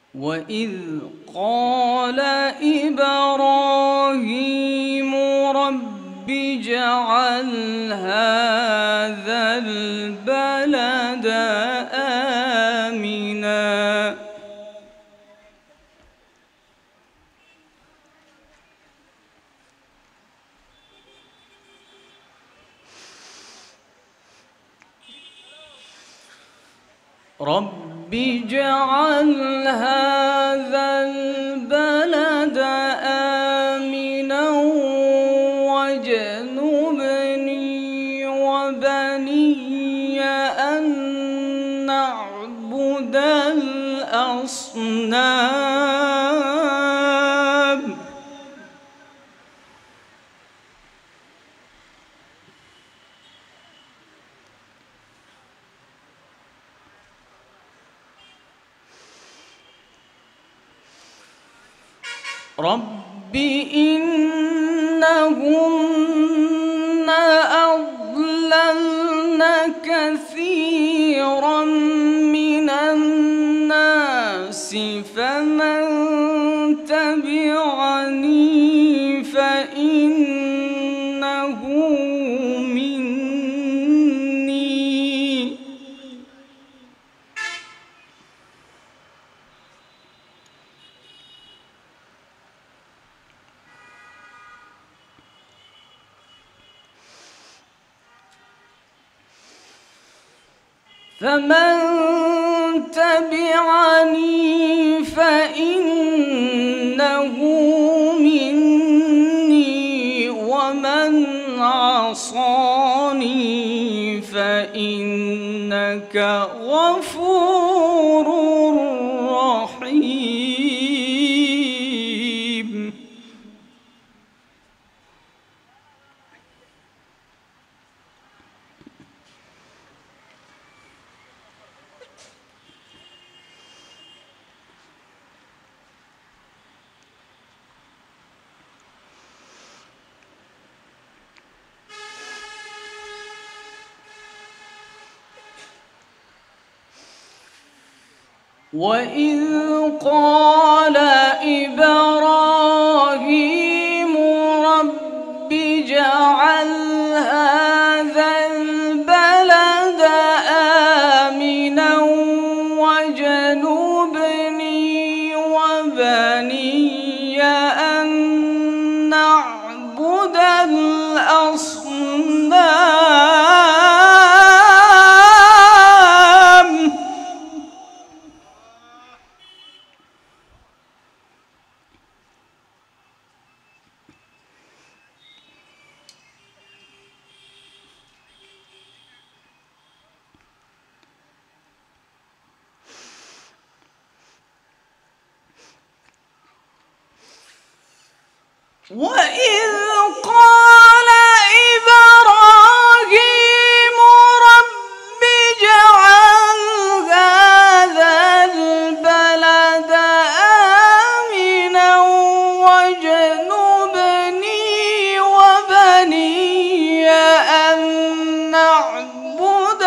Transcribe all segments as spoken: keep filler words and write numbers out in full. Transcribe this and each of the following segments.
وإذ قال إبراهيم رب اجعل هذا البلد آمنا رب اجعل هذا البلد آمنا واجنبني وبني أن نعبد الأصنام رب إنهن أضللن كثيرا من الناس فمن تبعني فإنه مني فمن تبعني فإنه مني ومن عصاني فإنك غفور رحيم وإذ قال إبراهيم رب اجعل هذا البلد آمنا واجنبني وبني أن نعبد الأصنام وإذ قال إبراهيم رب اجعل هذا البلد آمنا واجنبني وبني أن نعبد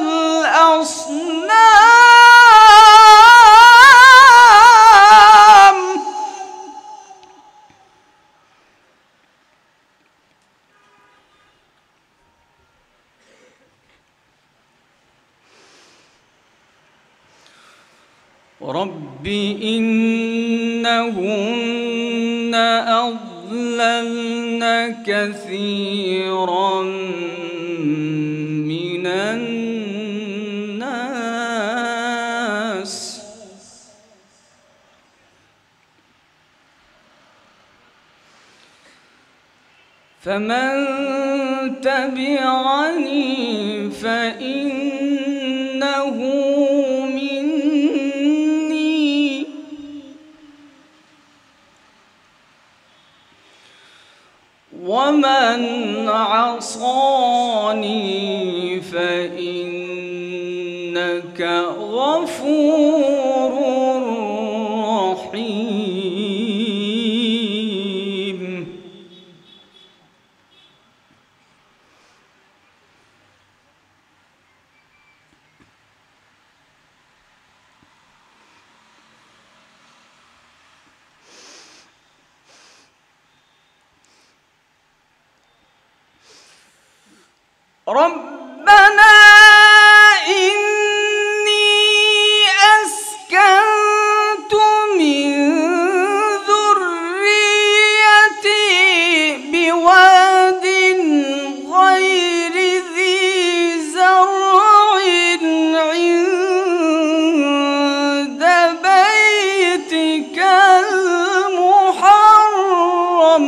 الأصنام رب إنهن أضللن كثيرا من الناس فمن تبعني فإنه مني ومن عصاني فإنك غفور رحيم ربنا إني أسكنت من ذريتي بواد غير ذي زرع عند بيتك المحرم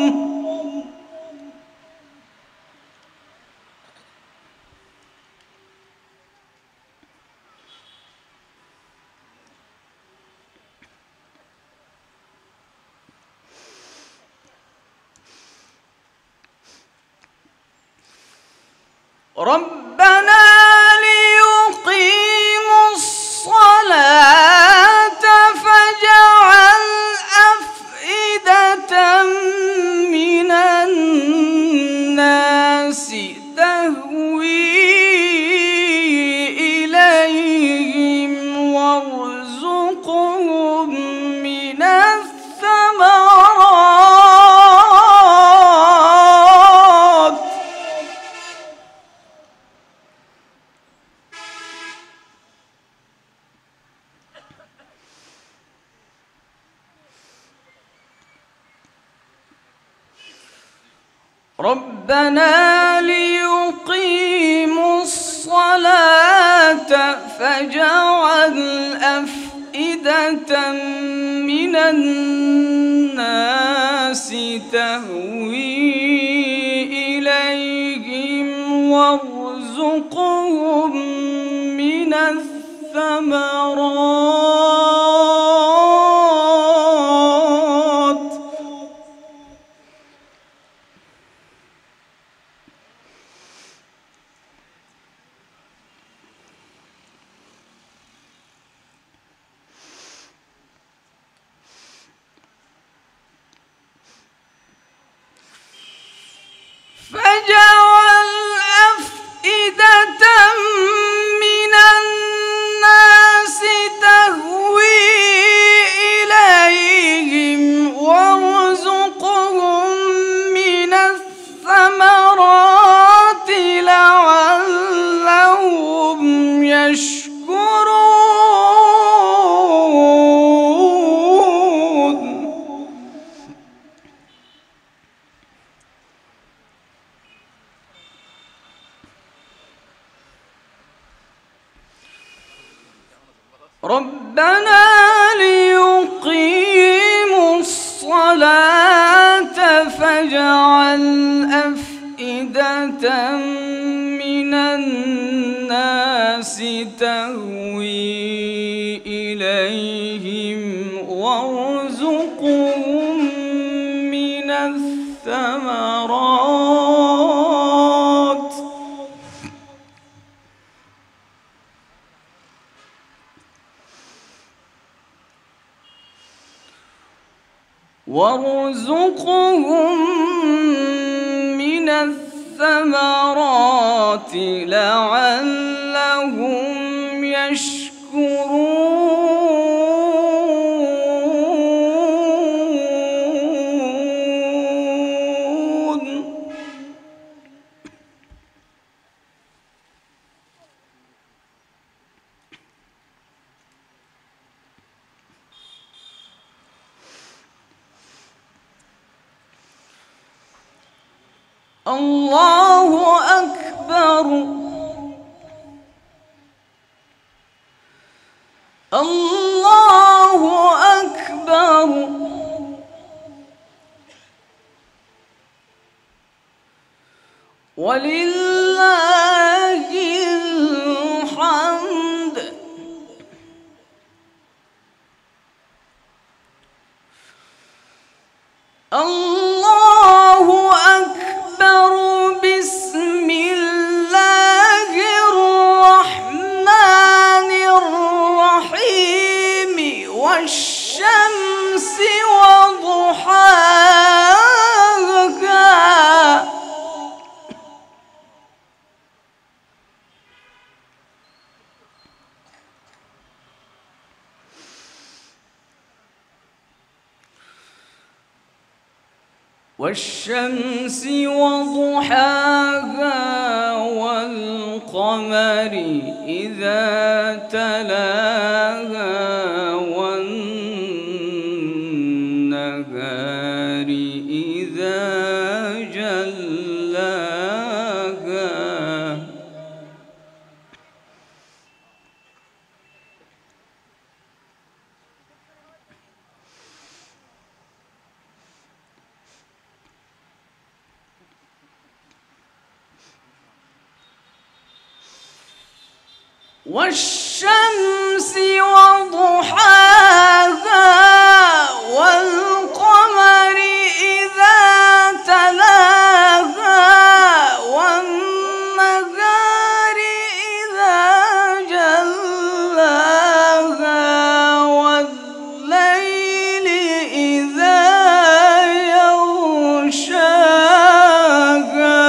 ربنا ليقيموا الصلاة فاجعل أفئدة من الناس تهوي إليهم وارزقهم من الثمرات ربنا ليقيموا الصلاة فاجعل أفئدة من الناس تهوي إليهم وارزقهم من الثمرات فاجعل أفئدة من الناس تهوي إليهم وارزقهم من الثمرات لعلهم يشكرون ربنا ليقيموا الصلاة فاجعل أفئدة من الناس تهوي إليهم وارزقهم من الثمرات وارزقهم من الثمرات لعلهم يشكرون الله أكبر الله أكبر ولله الحمد الله أكبر بسم الله الرحمن الرحيم والشمس وضحاها والشمس وضحاها والقمر إذا تلاها والنهار إذا جلاها والشمس وضحاها والقمر إذا تلاها والنهار إذا جلاها والليل إذا يغشاها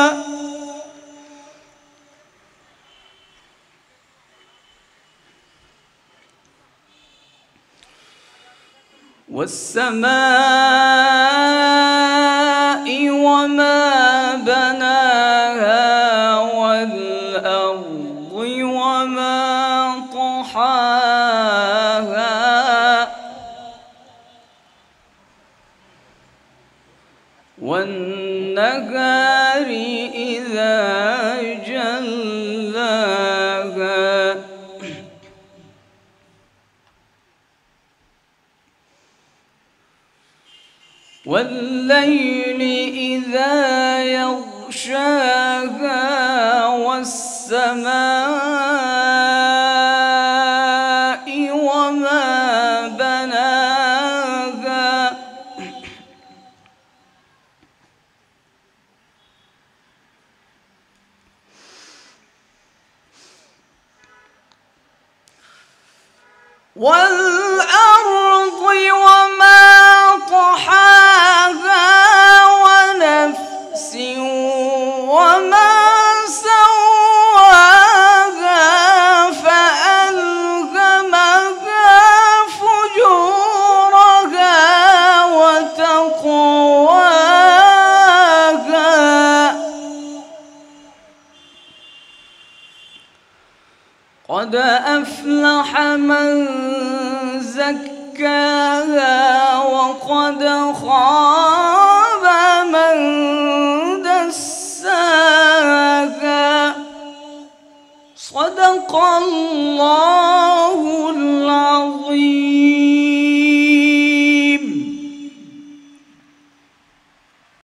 والسماء وما بناها والأرض وما طحاها والنهار إذا جلاها والليل إذا يغشاها والسماء وما بناها والأرض وما طحاها ونفس وما سواها فألهمها فجورها وتقواها قد أفلح من زكاها وقد خاب